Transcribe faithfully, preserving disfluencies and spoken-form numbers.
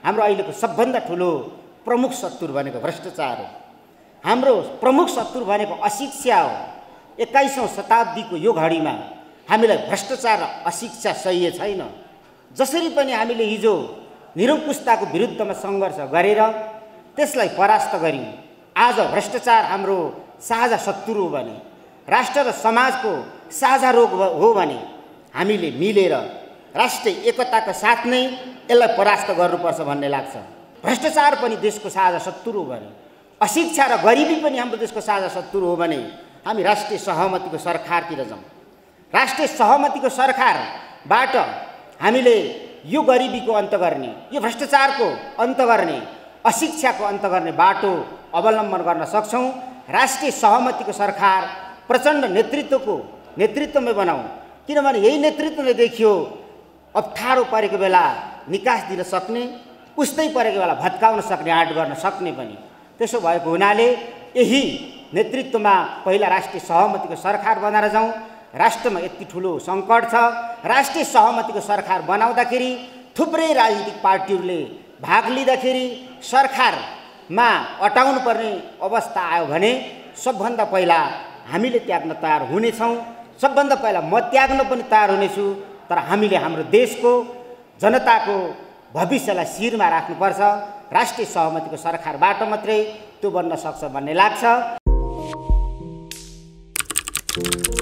हाम्रो अहिलेको सबभन्दा ठुलो प्रमुख शत्रु भनेको भ्रष्टाचार हो। हाम्रो प्रमुख शत्रु भनेको अशिक्षा हो। एक्काइसौँ शताब्दीको यो घडीमा हामीलाई भ्रष्टाचार र अशिक्षा सह्य छैन। जसरी पनि हामीले हिजो निरङ्कुशताको विरुद्धमा सङ्घर्ष गरेर त्यसलाई परास्त गर्यौँ, आज भ्रष्टाचार हाम्रो साझा शत्रु हो भने, राष्ट्र र समाजको साझा रोग हो भने हामीले मिलेर राष्ट्रिय एकताका साथ नै यसलाई परास्त गर्नुपर्छ भन्ने लाग्छ। भ्रष्टाचार पनि देशको साझा शत्रु हो भने, अशिक्षा र गरिबी पनि हाम्रो देशको साझा शत्रु हो भने हामी राष्ट्रिय सहमतिको सरकारतिर जाउँ। राष्ट्रिय सहमतिको सरकारबाट हामीले यो गरिबीको अन्त गर्ने, यो भ्रष्टाचारको अन्त गर्ने, अशिक्षाको अन्त गर्ने बाटो अवलम्बन गर्न सक्छौँ। राष्ट्रिय सहमतिको सरकार प्रचण्ड नेतृत्वको नेतृत्वमै बनाऊ, किनभने यही नेतृत्वले देखियो अप्ठ्यारो परेको बेला निकास दिन सक्ने, उस्तै परेको बेला भत्काउन सक्ने, आँट गर्न सक्ने पनि। त्यसो भएको हुनाले यही नेतृत्वमा पहिला राष्ट्रिय सहमतिको सरकार बनाएर जाउँ। राष्ट्रमा यति ठुलो सङ्कट छ, राष्ट्रिय सहमतिको सरकार बनाउँदाखेरि थुप्रै राजनीतिक पार्टीहरूले भाग लिँदाखेरि सरकारमा अटाउनु पर्ने अवस्था आयो भने सबभन्दा पहिला हामीले त्याग्न तयार हुनेछौँ। सबभन्दा पहिला म त्याग्न पनि तयार हुनेछु, तर हामीले हाम्रो देशको जनताको भविष्यलाई शिरमा राख्नुपर्छ। राष्ट्रिय सहमतिको सरकारबाट मात्रै त्यो बन्न सक्छ भन्ने लाग्छ।